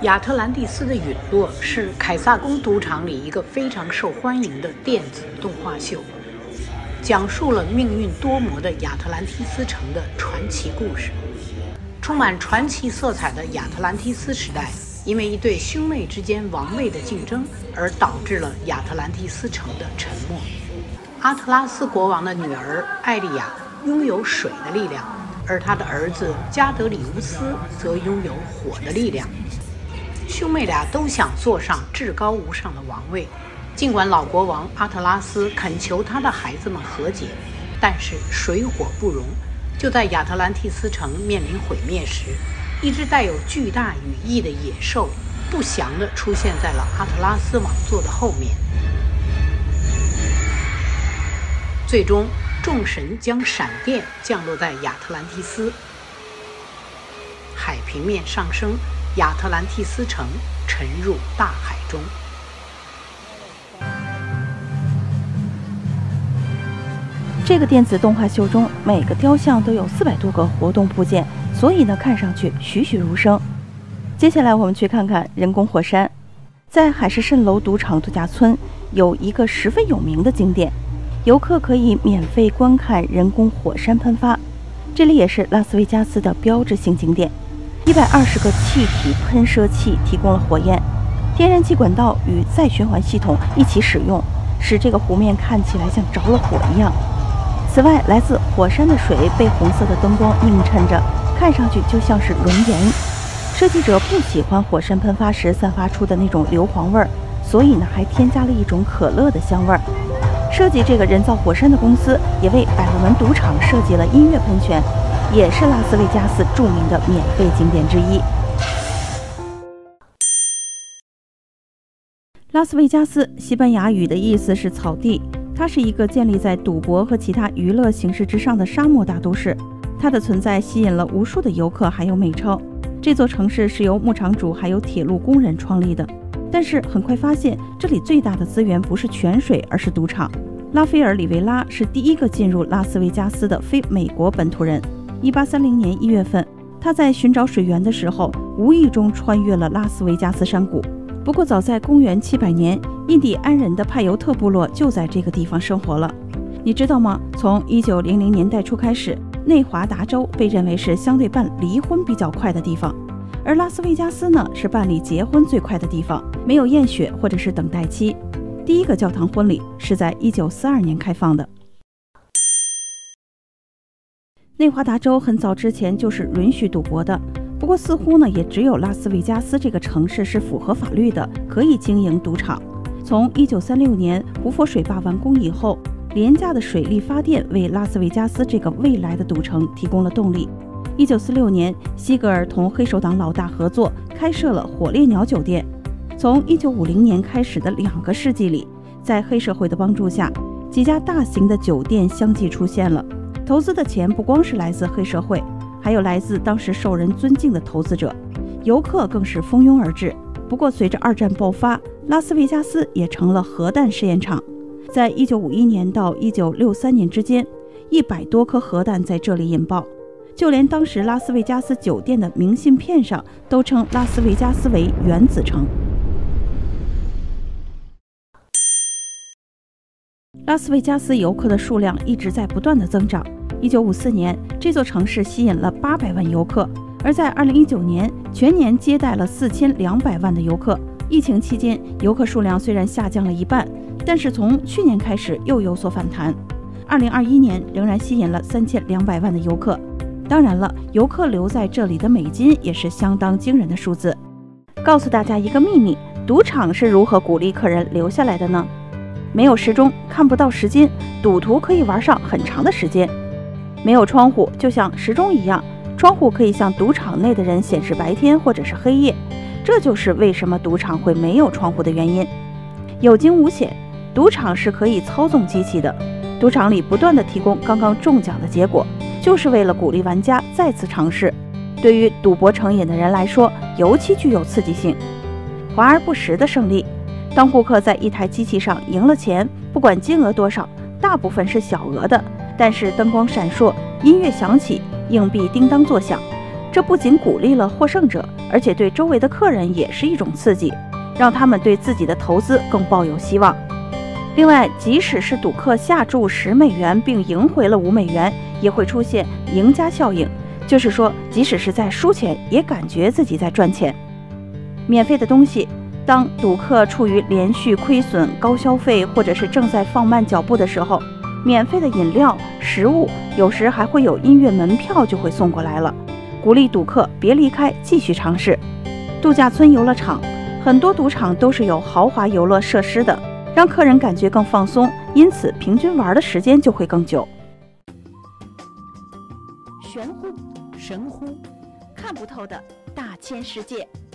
亚特兰蒂斯的陨落是凯撒宫赌场里一个非常受欢迎的电子动画秀，讲述了命运多魔的亚特兰蒂斯城的传奇故事。充满传奇色彩的亚特兰蒂斯时代，因为一对兄妹之间王位的竞争而导致了亚特兰蒂斯城的沉没。阿特拉斯国王的女儿艾莉亚拥有水的力量，而他的儿子加德里乌斯则拥有火的力量。兄妹俩都想坐上至高无上的王位，尽管老国王阿特拉斯恳求他的孩子们和解，但是水火不容。就在亚特兰蒂斯城面临毁灭时，一只带有巨大羽翼的野兽不祥地出现在了阿特拉斯王座的后面。最终，众神将闪电降落在亚特兰蒂斯，海平面上升，亚特兰蒂斯城沉入大海中。 这个电子动画秀中，每个雕像都有400多个活动部件，所以呢，看上去栩栩如生。接下来我们去看看人工火山。在海市蜃楼赌场度假村有一个十分有名的景点，游客可以免费观看人工火山喷发，这里也是拉斯维加斯的标志性景点。120个气体喷射器提供了火焰，天然气管道与再循环系统一起使用，使这个湖面看起来像着了火一样。此外，来自火山的水被红色的灯光映衬着，看上去就像是熔岩。设计者不喜欢火山喷发时散发出的那种硫磺味儿，所以呢，还添加了一种可乐的香味儿。设计这个人造火山的公司也为百乐门赌场设计了音乐喷泉，也是拉斯维加斯著名的免费景点之一。拉斯维加斯西班牙语的意思是草地，它是一个建立在赌博和其他娱乐形式之上的沙漠大都市。它的存在吸引了无数的游客还有美钞。这座城市是由牧场主还有铁路工人创立的，但是很快发现这里最大的资源不是泉水，而是赌场。拉斐尔·里维拉是第一个进入拉斯维加斯的非美国本土人。1830年1月份，他在寻找水源的时候，无意中穿越了拉斯维加斯山谷。不过早在公元700年，印第安人的派尤特部落就在这个地方生活了。你知道吗？从1900年代初开始，内华达州被认为是相对办离婚比较快的地方，而拉斯维加斯呢是办理结婚最快的地方，没有验血或者是等待期。第一个教堂婚礼是在1942年开放的。内华达州很早之前就是允许赌博的，不过似乎呢也只有拉斯维加斯这个城市是符合法律的，可以经营赌场。从1936年胡佛水坝完工以后，廉价的水力发电为拉斯维加斯这个未来的赌城提供了动力。1946年，西格尔同黑手党老大合作开设了火烈鸟酒店。从1950年开始的2个世纪里，在黑社会的帮助下，几家大型的酒店相继出现了。投资的钱不光是来自黑社会，还有来自当时受人尊敬的投资者，游客更是蜂拥而至。不过随着二战爆发，拉斯维加斯也成了核弹试验场。在1951年到1963年之间，100多颗核弹在这里引爆，就连当时拉斯维加斯酒店的明信片上都称拉斯维加斯为原子城。拉斯维加斯游客的数量一直在不断的增长。1954年，这座城市吸引了800万游客，而在2019年，全年接待了4200万的游客。疫情期间，游客数量虽然下降了一半，但是从去年开始又有所反弹。2021年仍然吸引了3200万的游客。当然了，游客留在这里的美金也是相当惊人的数字。告诉大家一个秘密，赌场是如何鼓励客人留下来的呢？没有时钟，看不到时间，赌徒可以玩上很长的时间。没有窗户，就像时钟一样，窗户可以向赌场内的人显示白天或者是黑夜。这就是为什么赌场会没有窗户的原因。有惊无险，赌场是可以操纵机器的。赌场里不断地提供刚刚中奖的结果，就是为了鼓励玩家再次尝试。对于赌博成瘾的人来说，尤其具有刺激性。华而不实的胜利，当顾客在一台机器上赢了钱，不管金额多少，大部分是小额的，但是灯光闪烁，音乐响起，硬币叮当作响，这不仅鼓励了获胜者， 而且对周围的客人也是一种刺激，让他们对自己的投资更抱有希望。另外，即使是赌客下注10美元并赢回了5美元，也会出现赢家效应，就是说，即使是在输钱，也感觉自己在赚钱。免费的东西，当赌客处于连续亏损、高消费，或者是正在放慢脚步的时候，免费的饮料、食物，有时还会有音乐门票就会送过来了，鼓励赌客别离开，继续尝试。度假村游乐场，很多赌场都是有豪华游乐设施的，让客人感觉更放松，因此平均玩的时间就会更久。 玄乎、神乎， 看不透的大千世界。